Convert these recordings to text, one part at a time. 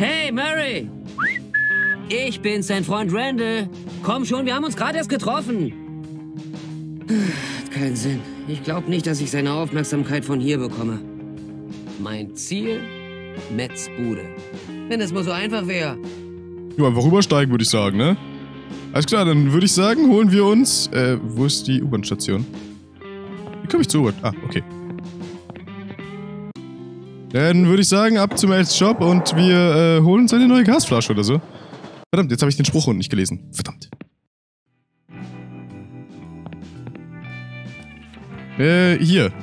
Hey, Murray! Ich bin's, dein Freund Randall. Komm schon, wir haben uns gerade erst getroffen. Hat keinen Sinn. Ich glaube nicht, dass ich seine Aufmerksamkeit von hier bekomme. Mein Ziel? Matts Bude. Wenn es mal so einfach wäre. Ja, einfach rübersteigen, würde ich sagen, ne? Alles klar, dann würde ich sagen, holen wir uns... wo ist die U-Bahn-Station? Wie komme ich zur U-Bahn? Ah, okay. Dann würde ich sagen, ab zum Mel's Shop und wir holen uns eine neue Gasflasche oder so. Verdammt, jetzt habe ich den Spruch unten nicht gelesen. Verdammt. Hier.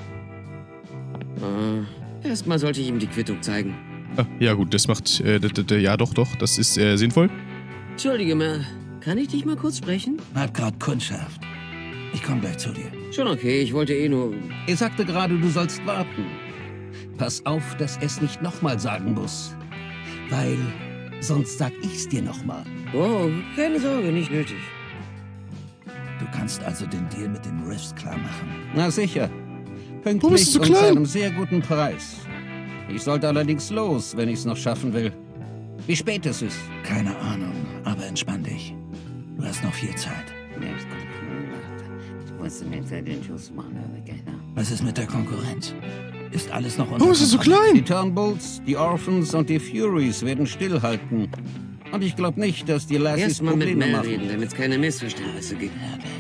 Erstmal sollte ich ihm die Quittung zeigen. Ah, ja gut, das macht... ja, doch, das ist sinnvoll. Entschuldige mal, kann ich dich mal kurz sprechen? Hat grad Kundschaft. Ich komme gleich zu dir. Schon okay, ich wollte eh nur... Er sagte gerade, du sollst warten. Pass auf, dass er es nicht nochmal sagen muss. Weil sonst sag ich's dir nochmal. Oh, keine Sorge, nicht nötig. Du kannst also den Deal mit den Riffs klar machen. Na sicher. Warum bist du Pünktlich so und zu klein? einem sehr guten Preis. Ich sollte allerdings los, wenn ich's noch schaffen will. Wie spät es ist? Keine Ahnung, aber entspann dich. Du hast noch viel Zeit. Was ist mit der Konkurrenz? Ist alles noch unter Warum ist es so Kontrolle? Die klein? Turnbulls, die Orphans und die Furies werden stillhalten. Und ich glaube nicht, dass die Lassies Erstmal mit Probleme Mel machen. reden, damit es keine Missverständnisse gibt.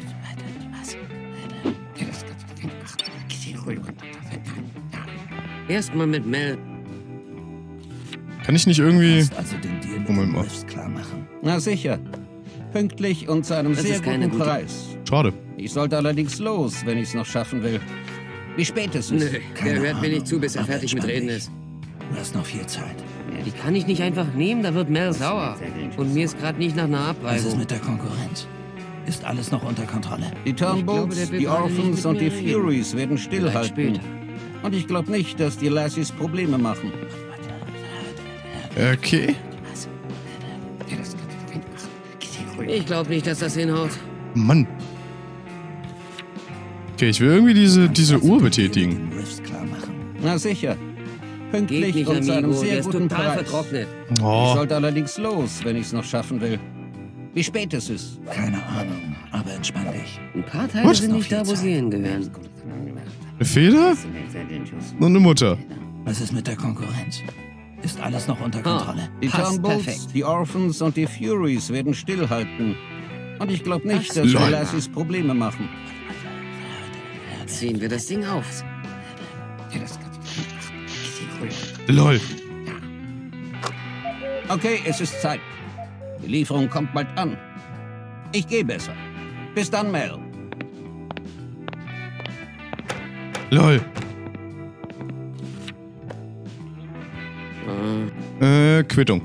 Erstmal mit Mel. Kann ich nicht Du irgendwie... kannst also den Deal mit Moment den mal. Riffs klar machen. Na sicher. Pünktlich und zu einem Das sehr ist keine guten gute- Preis. Schade. Ich sollte allerdings los, wenn ich's noch schaffen will. Wie spät es ist? Nö, Keine der hört mir Ahnung, nicht zu, bis er aber fertig mit entspann Reden dich. ist. Du hast noch viel Zeit. Die kann ich nicht einfach nehmen, da wird Mel sauer. Und mir ist gerade nicht nach einer Was ist Abreibung. mit der Konkurrenz? Ist alles noch unter Kontrolle? Die Turnbulls, der will die gerade nicht Orphans mit und die mir reden. Furies werden Vielleicht stillhalten. später. Und ich glaube nicht, dass die Lassies Probleme machen. Okay. Ich glaube nicht, dass das hinhaut. Mann. Okay, ich will irgendwie diese Also Uhr den Deal betätigen. mit den Riffs klar machen. Na sicher. Geht Pünktlich nicht, und zu einem Amigo, der sehr ist guten total Preis. vertrocknet. Ich Oh. sollte allerdings los, wenn ich's noch schaffen will. Wie spät es ist? Keine Ahnung, aber entspann dich. Ein paar Teile What? sind nicht da, wo sie hingehören. Eine Feder? Und eine Mutter. Was ist mit der Konkurrenz? Ist alles noch unter Kontrolle? Die Passt Turnbulls, perfekt. die Orphans und die Furies werden stillhalten. Und ich glaube nicht, dass die Lol. Lassies Probleme machen. Ziehen wir das Ding auf. LOL. Okay, es ist Zeit. Die Lieferung kommt bald an. Ich gehe besser. Bis dann, Mel. LOL. Quittung.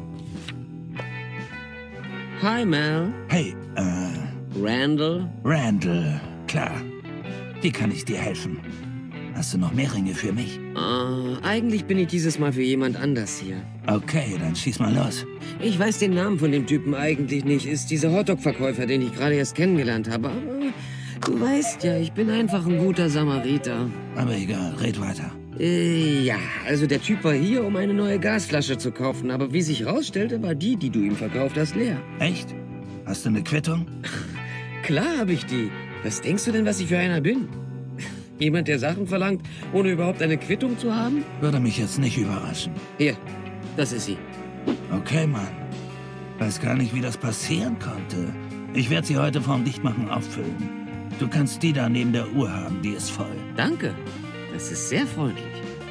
Hi, Mel. Hey, Randall? Randall. Klar. Wie kann ich dir helfen? Hast du noch mehr Ringe für mich? Eigentlich bin ich dieses Mal für jemand anders hier. Okay, dann schieß mal los. Ich weiß den Namen von dem Typen eigentlich nicht. Ist dieser Hotdog-Verkäufer, den ich gerade erst kennengelernt habe. Aber du weißt ja, ich bin einfach ein guter Samariter. Aber egal, red weiter. Ja, also der Typ war hier, um eine neue Gasflasche zu kaufen. Aber wie sich rausstellte, war die du ihm verkauft hast, leer. Echt? Hast du eine Quittung? Klar habe ich die. Was denkst du denn, was ich für einer bin? Jemand, der Sachen verlangt, ohne überhaupt eine Quittung zu haben? Würde mich jetzt nicht überraschen. Hier, das ist sie. Okay, Mann. Weiß gar nicht, wie das passieren konnte. Ich werde sie heute vorm Dichtmachen auffüllen. Du kannst die da neben der Uhr haben, die ist voll. Danke. Das ist sehr freundlich.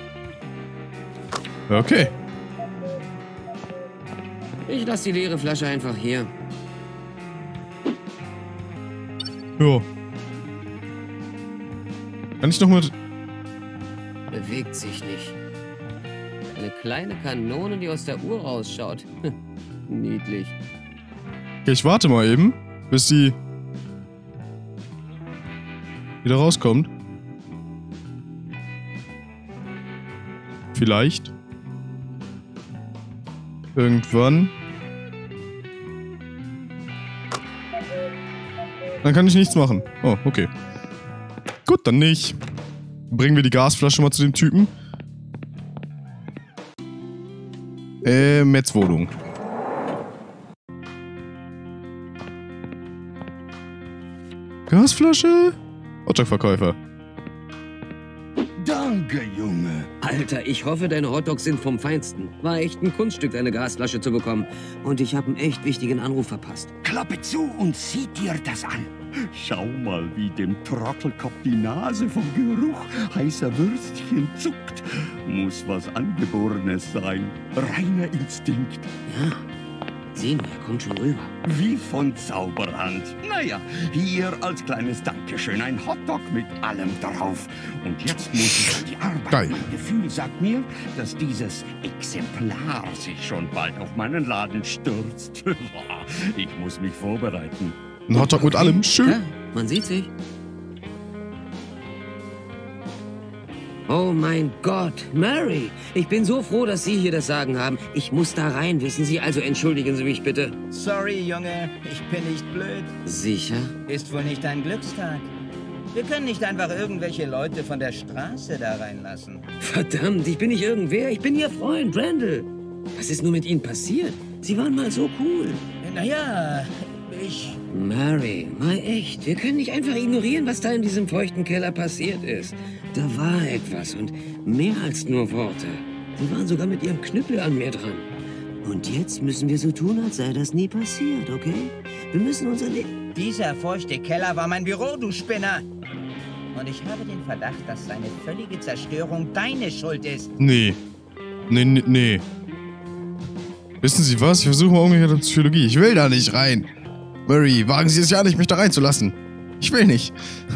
Okay. Ich lasse die leere Flasche einfach hier. Ja. Kann ich noch mit... Bewegt sich nicht. Eine kleine Kanone, die aus der Uhr rausschaut. Niedlich. Okay, ich warte mal eben, bis sie wieder rauskommt. Vielleicht. Irgendwann. Dann kann ich nichts machen. Oh, okay. Gut, dann nicht. Bringen wir die Gasflasche mal zu dem Typen. Mets Wohnung. Gasflasche? Hotdog-Verkäufer. Danke, Junge. Alter, ich hoffe, deine Hotdogs sind vom Feinsten. War echt ein Kunststück, deine Gasflasche zu bekommen. Und ich habe einen echt wichtigen Anruf verpasst. Klappe zu und sieh dir das an. Schau mal, wie dem Trottelkopf die Nase vom Geruch heißer Würstchen zuckt. Muss was Angeborenes sein. Reiner Instinkt. Ja, sehen wir, er kommt schon rüber. Wie von Zauberhand. Naja, hier als kleines Dankeschön ein Hotdog mit allem drauf. Und jetzt muss ich an die Arbeit. Geil. Mein Gefühl sagt mir, dass dieses Exemplar sich schon bald auf meinen Laden stürzt. Ich muss mich vorbereiten. Ein Hotdog mit allem. Schön. Ja, man sieht sich. Oh mein Gott, Mary! Ich bin so froh, dass Sie hier das Sagen haben. Ich muss da rein, wissen Sie, also entschuldigen Sie mich bitte. Sorry, Junge, ich bin nicht blöd. Sicher? Ist wohl nicht dein Glückstag. Wir können nicht einfach irgendwelche Leute von der Straße da reinlassen. Verdammt, ich bin nicht irgendwer, ich bin Ihr Freund, Randall. Was ist nur mit Ihnen passiert? Sie waren mal so cool. Naja, Mary, mal echt, wir können nicht einfach ignorieren, was da in diesem feuchten Keller passiert ist. Da war etwas und mehr als nur Worte. Sie waren sogar mit ihrem Knüppel an mir dran. Und jetzt müssen wir so tun, als sei das nie passiert, okay? Wir müssen unser Leben... Dieser feuchte Keller war mein Büro, du Spinner. Und ich habe den Verdacht, dass seine völlige Zerstörung deine Schuld ist. Nee. Nee. Wissen Sie was? Ich versuche mal umgekehrte Psychologie. Ich will da nicht rein. Mary, wagen Sie es ja nicht, mich da reinzulassen. Ich will nicht.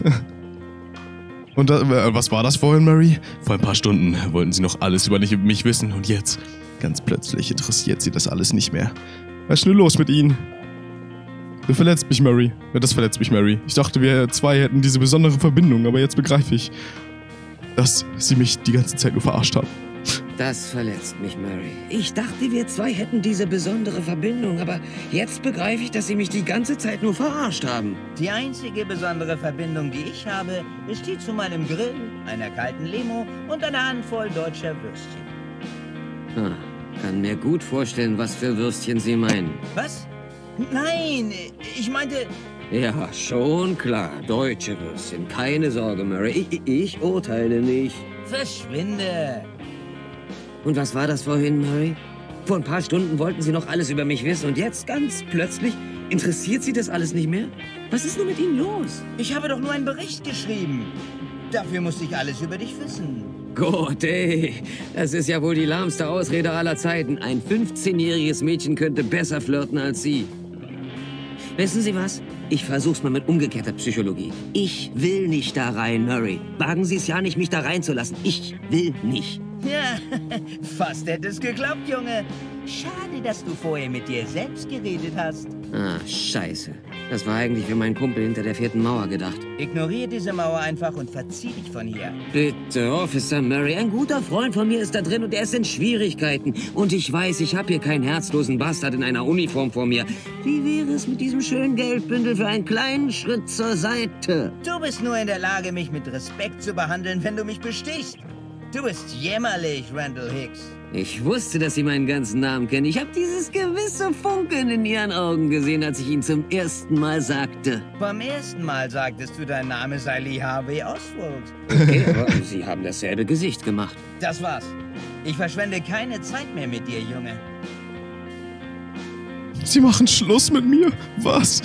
Und was war das vorhin, Mary? Vor ein paar Stunden wollten Sie noch alles über mich wissen. Und jetzt, ganz plötzlich, interessiert Sie das alles nicht mehr. Was ist denn los mit Ihnen? Das verletzt mich, Mary. Ja, das verletzt mich, Mary. Ich dachte, wir zwei hätten diese besondere Verbindung, aber jetzt begreife ich, dass Sie mich die ganze Zeit nur verarscht haben. Das verletzt mich, Mary. Ich dachte, wir zwei hätten diese besondere Verbindung, aber jetzt begreife ich, dass Sie mich die ganze Zeit nur verarscht haben. Die einzige besondere Verbindung, die ich habe, ist die zu meinem Grill, einer kalten Limo und einer Handvoll deutscher Würstchen. Kann mir gut vorstellen, was für Würstchen Sie meinen. Was? Nein, ich meinte... Ja, schon klar. Deutsche Würstchen. Keine Sorge, Mary. Ich urteile nicht. Verschwinde! Und was war das vorhin, Mary? Vor ein paar Stunden wollten Sie noch alles über mich wissen und jetzt ganz plötzlich interessiert Sie das alles nicht mehr? Was ist nur mit Ihnen los? Ich habe doch nur einen Bericht geschrieben. Dafür musste ich alles über dich wissen. Gott, ey, das ist ja wohl die lahmste Ausrede aller Zeiten. Ein 15-jähriges Mädchen könnte besser flirten als Sie. Wissen Sie was? Ich versuch's mal mit umgekehrter Psychologie. Ich will nicht da rein, Mary. Wagen Sie es ja nicht, mich da reinzulassen. Ich will nicht. Ja, fast hätte es geklappt, Junge. Schade, dass du vorher mit dir selbst geredet hast. Ah, scheiße. Das war eigentlich für meinen Kumpel hinter der 4. Mauer gedacht. Ignoriere diese Mauer einfach und verzieh dich von hier. Bitte, Officer Murray, ein guter Freund von mir ist da drin und er ist in Schwierigkeiten. Und ich weiß, ich habe hier keinen herzlosen Bastard in einer Uniform vor mir. Wie wäre es mit diesem schönen Geldbündel für einen kleinen Schritt zur Seite? Du bist nur in der Lage, mich mit Respekt zu behandeln, wenn du mich bestichst. Du bist jämmerlich, Randall Hicks. Ich wusste, dass Sie meinen ganzen Namen kennen. Ich habe dieses gewisse Funkeln in Ihren Augen gesehen, als ich ihn zum ersten Mal sagte. Beim ersten Mal sagtest du, dein Name sei Lee Harvey Oswald. Okay, aber Sie haben dasselbe Gesicht gemacht. Das war's. Ich verschwende keine Zeit mehr mit dir, Junge. Sie machen Schluss mit mir? Was?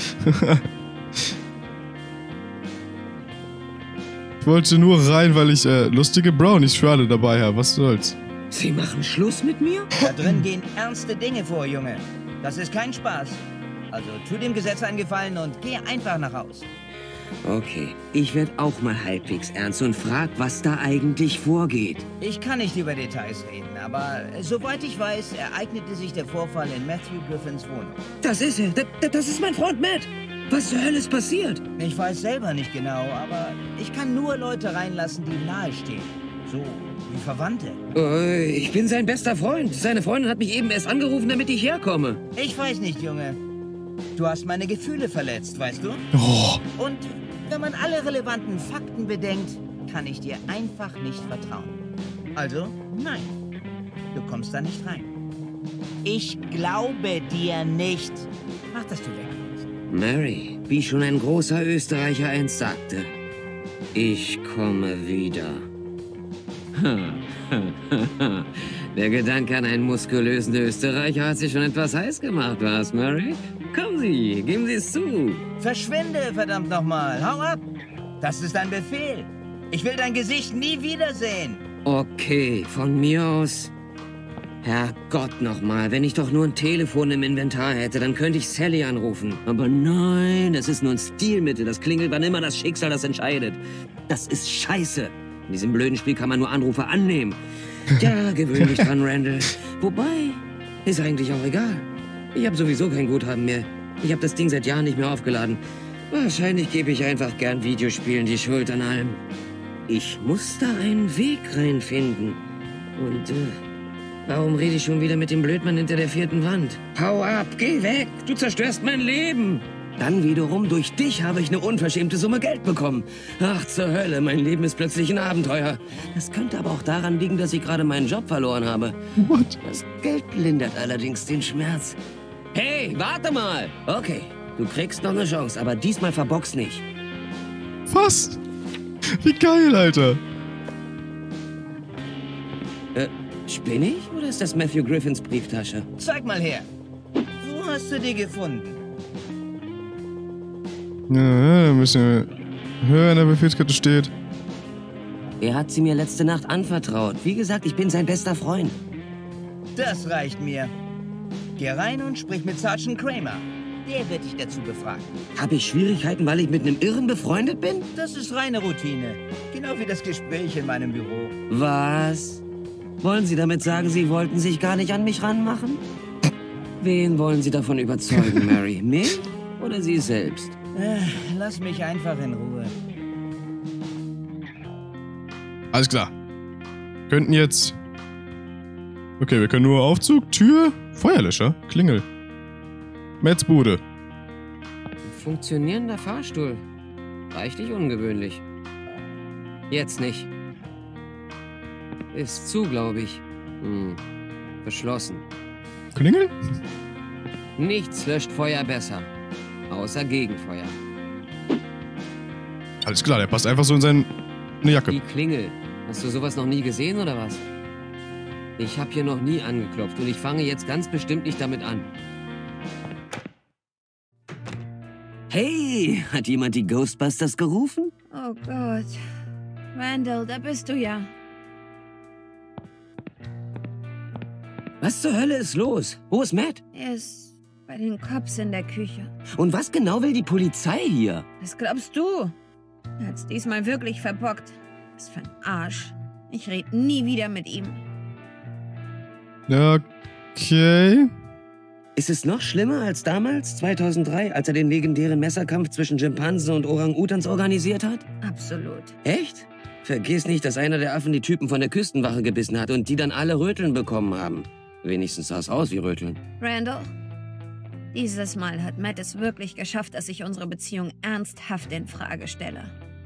Ich wollte nur rein, weil ich lustige Brownies für alle dabei habe. Was soll's? Sie machen Schluss mit mir? Da drin gehen ernste Dinge vor, Junge. Das ist kein Spaß. Also tu dem Gesetz einen Gefallen und geh einfach nach Haus. Okay, ich werde auch mal halbwegs ernst und frag, was da eigentlich vorgeht. Ich kann nicht über Details reden, aber soweit ich weiß, ereignete sich der Vorfall in Matthew Griffins Wohnung. Das ist er. Das ist mein Freund Matt. Was zur Hölle ist passiert? Ich weiß selber nicht genau, aber ich kann nur Leute reinlassen, die nahestehen. So wie Verwandte. Ich bin sein bester Freund. Seine Freundin hat mich eben erst angerufen, damit ich herkomme. Ich weiß nicht, Junge. Du hast meine Gefühle verletzt, weißt du? Oh. Und wenn man alle relevanten Fakten bedenkt, kann ich dir einfach nicht vertrauen. Also, nein. Du kommst da nicht rein. Ich glaube dir nicht. Mach, dass du wegkommst. Mary, wie schon ein großer Österreicher einst sagte, ich komme wieder. Der Gedanke an einen muskulösen Österreicher hat sich schon etwas heiß gemacht, was, Mary? Kommen Sie, geben Sie es zu. Verschwinde, verdammt nochmal. Hau ab. Das ist ein Befehl. Ich will dein Gesicht nie wiedersehen. Okay, von mir aus. Herrgott nochmal, wenn ich doch nur ein Telefon im Inventar hätte, dann könnte ich Sally anrufen. Aber nein, es ist nur ein Stilmittel. Das klingelt, wann immer das Schicksal das entscheidet. Das ist scheiße. In diesem blöden Spiel kann man nur Anrufe annehmen. Ja, gewöhn dich dran, Randall. Wobei, ist eigentlich auch egal. Ich habe sowieso kein Guthaben mehr. Ich habe das Ding seit Jahren nicht mehr aufgeladen. Wahrscheinlich gebe ich einfach gern Videospielen die Schuld an allem. Ich muss da einen Weg reinfinden. Und, warum rede ich schon wieder mit dem Blödmann hinter der 4. Wand? Hau ab, geh weg, du zerstörst mein Leben. Dann wiederum, durch dich habe ich eine unverschämte Summe Geld bekommen. Ach, zur Hölle, mein Leben ist plötzlich ein Abenteuer. Das könnte aber auch daran liegen, dass ich gerade meinen Job verloren habe. What? Das Geld lindert allerdings den Schmerz. Hey, warte mal! Okay, du kriegst noch eine Chance, aber diesmal verbox nicht. Was? Wie geil, Alter. Spinne ich oder ist das Matthew Griffins Brieftasche? Zeig mal her. Wo hast du die gefunden? Ja, da müssen wir höher in der Befehlskette steht. Er hat sie mir letzte Nacht anvertraut. Wie gesagt, ich bin sein bester Freund. Das reicht mir. Geh rein und sprich mit Sergeant Kramer. Der wird dich dazu befragen. Habe ich Schwierigkeiten, weil ich mit einem Irren befreundet bin? Das ist reine Routine. Genau wie das Gespräch in meinem Büro. Was? Wollen Sie damit sagen, Sie wollten sich gar nicht an mich ranmachen? Wen wollen Sie davon überzeugen, Mary? Mich oder Sie selbst? Lass mich einfach in Ruhe. Alles klar. Könnten jetzt... Okay, wir können nur Aufzug, Tür, Feuerlöscher, Klingel. Mets Bude. Funktionierender Fahrstuhl. Reichlich ungewöhnlich. Jetzt nicht. Ist zu, glaube ich. Verschlossen. Klingel? Nichts löscht Feuer besser. Außer Gegenfeuer. Alles klar, der passt einfach so in seine Jacke. Die Klingel. Hast du sowas noch nie gesehen, oder was? Ich habe hier noch nie angeklopft und ich fange jetzt ganz bestimmt nicht damit an. Hey, hat jemand die Ghostbusters gerufen? Oh Gott. Randall, da bist du ja. Was zur Hölle ist los? Wo ist Matt? Er ist bei den Cops in der Küche. Und was genau will die Polizei hier? Was glaubst du? Er hat's diesmal wirklich verbockt. Was für ein Arsch. Ich rede nie wieder mit ihm. Okay. Ist es noch schlimmer als damals, 2003, als er den legendären Messerkampf zwischen Schimpansen und Orang-Utans organisiert hat? Absolut. Echt? Vergiss nicht, dass einer der Affen die Typen von der Küstenwache gebissen hat und die dann alle Röteln bekommen haben. Wenigstens sah es aus wie Röteln. Randall, dieses Mal hat Matt es wirklich geschafft, dass ich unsere Beziehung ernsthaft in Frage stelle.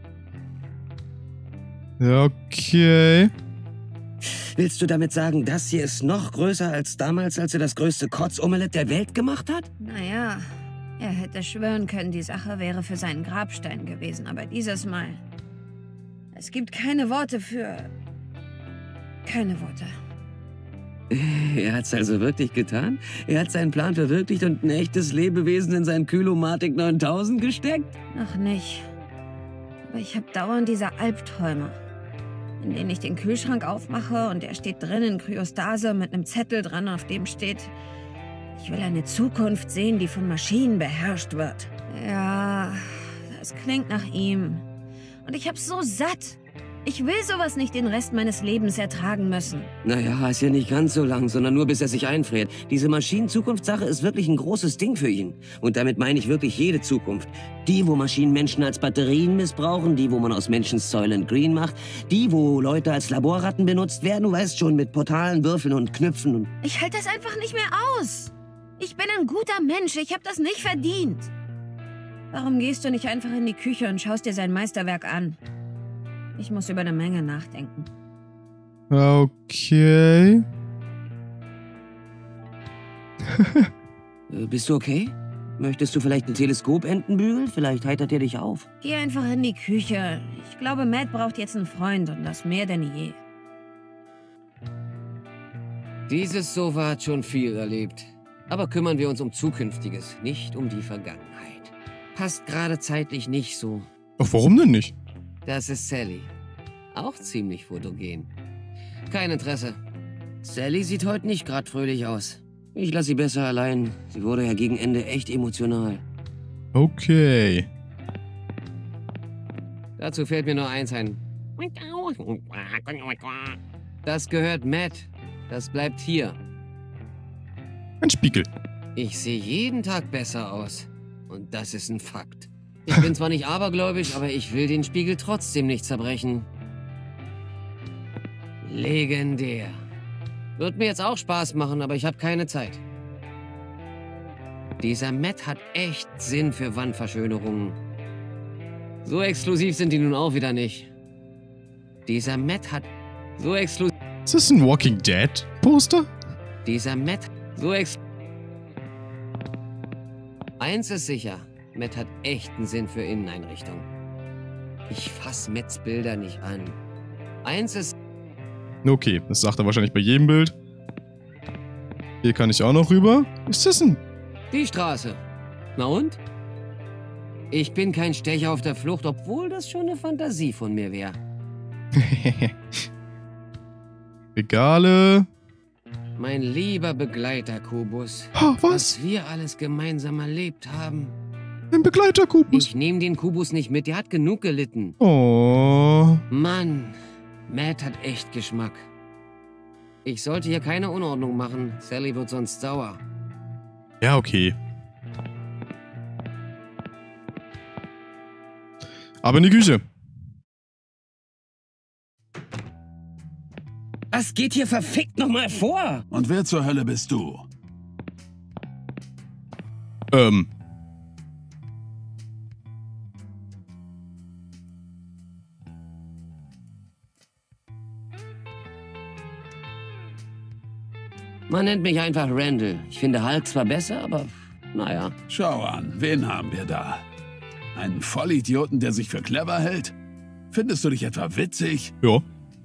Ja, okay. Willst du damit sagen, das hier ist noch größer als damals, als er das größte Kotzomelett der Welt gemacht hat? Naja, er hätte schwören können, die Sache wäre für seinen Grabstein gewesen, aber dieses Mal... Es gibt keine Worte für... Keine Worte. Er hat's also wirklich getan? Er hat seinen Plan verwirklicht und ein echtes Lebewesen in sein Kylomatic 9000 gesteckt? Noch nicht. Aber ich habe dauernd diese Albträume, in denen ich den Kühlschrank aufmache und er steht drin in Kryostase mit einem Zettel dran, auf dem steht: Ich will eine Zukunft sehen, die von Maschinen beherrscht wird. Ja, das klingt nach ihm. Und ich hab's so satt. Ich will sowas nicht den Rest meines Lebens ertragen müssen. Naja, ist ja nicht ganz so lang, sondern nur bis er sich einfriert. Diese Maschinen-Zukunftssache ist wirklich ein großes Ding für ihn. Und damit meine ich wirklich jede Zukunft. Die, wo Maschinen Menschen als Batterien missbrauchen, die, wo man aus Menschen Soylent Green macht, die, wo Leute als Laborratten benutzt werden, du weißt schon, mit Portalen, Würfeln und Knüpfen und... Ich halte das einfach nicht mehr aus. Ich bin ein guter Mensch, ich habe das nicht verdient. Warum gehst du nicht einfach in die Küche und schaust dir sein Meisterwerk an? Ich muss über eine Menge nachdenken. Okay. Bist du okay? Möchtest du vielleicht ein Teleskop entenbügeln? Vielleicht heitert er dich auf. Geh einfach in die Küche. Ich glaube, Matt braucht jetzt einen Freund und das mehr denn je. Dieses Sofa hat schon viel erlebt. Aber kümmern wir uns um Zukünftiges, nicht um die Vergangenheit. Passt gerade zeitlich nicht so. Ach, warum denn nicht? Das ist Sally. Auch ziemlich fotogen. Kein Interesse. Sally sieht heute nicht gerade fröhlich aus. Ich lasse sie besser allein. Sie wurde ja gegen Ende echt emotional. Okay. Dazu fällt mir nur eins ein. Das gehört Matt. Das bleibt hier. Ein Spiegel. Ich sehe jeden Tag besser aus. Und das ist ein Fakt. Ich bin zwar nicht abergläubisch, aber ich will den Spiegel trotzdem nicht zerbrechen. Legendär. Wird mir jetzt auch Spaß machen, aber ich habe keine Zeit. Dieser Matt hat echt Sinn für Wandverschönerungen. So exklusiv sind die nun auch wieder nicht. Dieser Matt hat so exklusiv... Ist das ein Walking Dead Poster? Dieser Matt so Eins ist sicher, Matt hat echten Sinn für Inneneinrichtung. Ich fass Matts Bilder nicht an. Eins ist... Okay, das sagt er wahrscheinlich bei jedem Bild. Hier kann ich auch noch rüber. Ist das ein... Die Straße. Na und? Ich bin kein Stecher auf der Flucht, obwohl das schon eine Fantasie von mir wäre. Regale. Mein lieber Begleiter, Kubus. Ha, was? wir alles gemeinsam erlebt haben. Ein Begleiter-Kubus. Ich nehme den Kubus nicht mit, der hat genug gelitten. Oh. Mann, Matt hat echt Geschmack. Ich sollte hier keine Unordnung machen. Sally wird sonst sauer. Ja, okay. Aber in die Küche. Was geht hier verfickt nochmal vor? Und wer zur Hölle bist du? Man nennt mich einfach Randall. Ich finde Hulk zwar besser, aber naja. Schau an, wen haben wir da? Einen Vollidioten, der sich für clever hält? Findest du dich etwa witzig? Ja.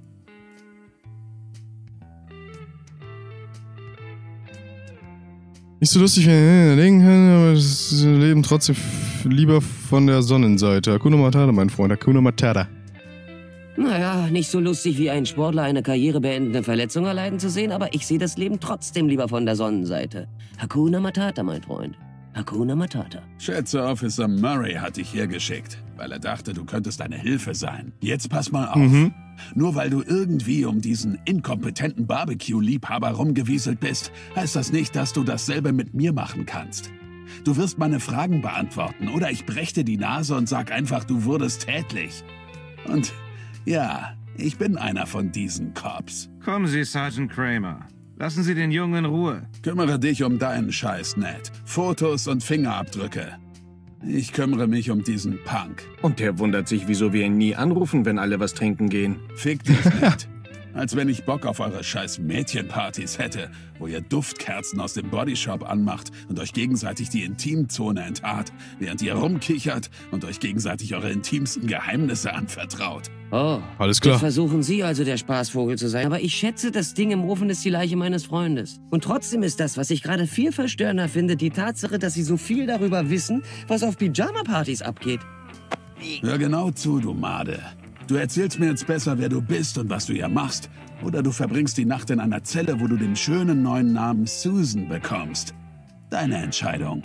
Nicht so lustig, wenn ich denken kann, aber das Leben trotzdem lieber von der Sonnenseite. Hakuna Matata, mein Freund. Hakuna Matata. Naja, nicht so lustig wie ein Sportler eine karrierebeendende Verletzung erleiden zu sehen, aber ich sehe das Leben trotzdem lieber von der Sonnenseite. Hakuna Matata, mein Freund. Hakuna Matata. Schätze, Officer Murray hat dich hergeschickt, weil er dachte, du könntest eine Hilfe sein. Jetzt pass mal auf. Nur weil du irgendwie um diesen inkompetenten Barbecue-Liebhaber rumgewieselt bist, heißt das nicht, dass du dasselbe mit mir machen kannst. Du wirst meine Fragen beantworten oder ich brech dir die Nase und sag einfach, du wurdest tätlich. Und ja, ich bin einer von diesen Cops. Kommen Sie, Sergeant Kramer. Lassen Sie den Jungen in Ruhe. Kümmere dich um deinen Scheiß, Ned. Fotos und Fingerabdrücke. Ich kümmere mich um diesen Punk. Und der wundert sich, wieso wir ihn nie anrufen, wenn alle was trinken gehen. Fick dich nicht. Als wenn ich Bock auf eure scheiß Mädchenpartys hätte, wo ihr Duftkerzen aus dem Bodyshop anmacht und euch gegenseitig die Intimzone enthaart, während ihr rumkichert und euch gegenseitig eure intimsten Geheimnisse anvertraut. Oh, alles klar. Jetzt versuchen Sie also der Spaßvogel zu sein, aber ich schätze, das Ding im Ofen ist die Leiche meines Freundes. Und trotzdem ist das, was ich gerade viel verstörender finde, die Tatsache, dass Sie so viel darüber wissen, was auf Pyjama-Partys abgeht. Hör genau zu, du Made. Du erzählst mir jetzt besser, wer du bist und was du hier machst. Oder du verbringst die Nacht in einer Zelle, wo du den schönen neuen Namen Susan bekommst. Deine Entscheidung.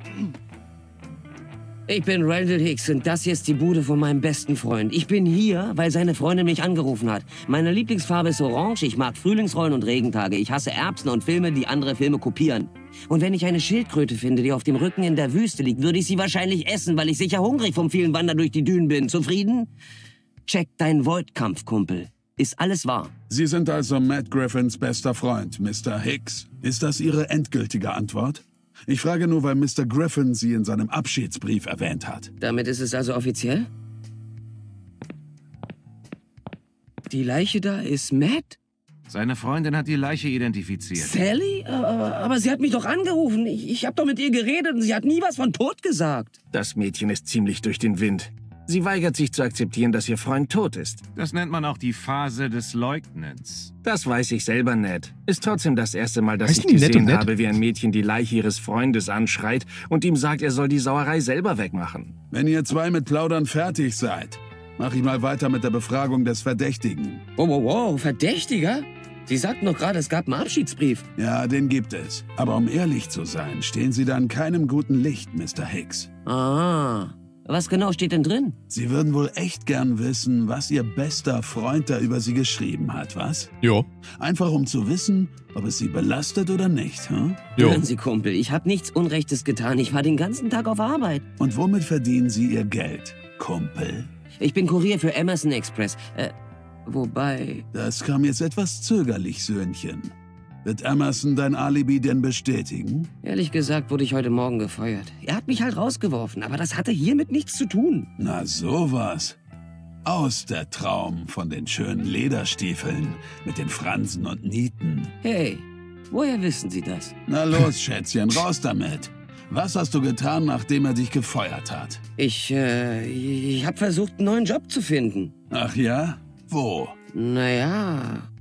Ich bin Randall Hicks und das hier ist die Bude von meinem besten Freund. Ich bin hier, weil seine Freundin mich angerufen hat. Meine Lieblingsfarbe ist orange, ich mag Frühlingsrollen und Regentage. Ich hasse Erbsen und Filme, die andere Filme kopieren. Und wenn ich eine Schildkröte finde, die auf dem Rücken in der Wüste liegt, würde ich sie wahrscheinlich essen, weil ich sicher hungrig vom vielen Wandern durch die Dünen bin. Zufrieden? Check deinen Void-Kampf, Ist alles wahr? Sie sind also Matt Griffins bester Freund, Mr. Hicks. Ist das Ihre endgültige Antwort? Ich frage nur, weil Mr. Griffin Sie in seinem Abschiedsbrief erwähnt hat. Damit ist es also offiziell? Die Leiche da ist Matt? Seine Freundin hat die Leiche identifiziert. Sally? Aber sie hat mich doch angerufen. Ich habe doch mit ihr geredet und sie hat nie was von Tod gesagt. Das Mädchen ist ziemlich durch den Wind. Sie weigert sich zu akzeptieren, dass ihr Freund tot ist. Das nennt man auch die Phase des Leugnens. Das weiß ich selber, Ned. Ist trotzdem das erste Mal, dass Heißen ich die Ned und gesehen Ned? habe, wie ein Mädchen die Leiche ihres Freundes anschreit und ihm sagt, er soll die Sauerei selber wegmachen. Wenn ihr zwei mit Plaudern fertig seid, mach ich mal weiter mit der Befragung des Verdächtigen. Wow, Verdächtiger? Sie sagten doch gerade, es gab einen Abschiedsbrief. Ja, den gibt es. Aber um ehrlich zu sein, stehen Sie da in keinem guten Licht, Mr. Hicks. Ah, was genau steht denn drin? Sie würden wohl echt gern wissen, was Ihr bester Freund da über Sie geschrieben hat, was? Jo. Einfach um zu wissen, ob es Sie belastet oder nicht, hm? Jo. Hören Sie, Kumpel, ich habe nichts Unrechtes getan. Ich war den ganzen Tag auf Arbeit. Und womit verdienen Sie Ihr Geld, Kumpel? Ich bin Kurier für Emerson Express. Wobei... Das kam jetzt etwas zögerlich, Söhnchen. Wird Emerson dein Alibi denn bestätigen? Ehrlich gesagt wurde ich heute Morgen gefeuert. Er hat mich halt rausgeworfen, aber das hatte hiermit nichts zu tun. Na sowas. Aus der Traum von den schönen Lederstiefeln mit den Fransen und Nieten. Hey, woher wissen Sie das? Na los, Schätzchen, raus damit. Was hast du getan, nachdem er dich gefeuert hat? Ich habe versucht, einen neuen Job zu finden. Ach ja? Wo? Naja,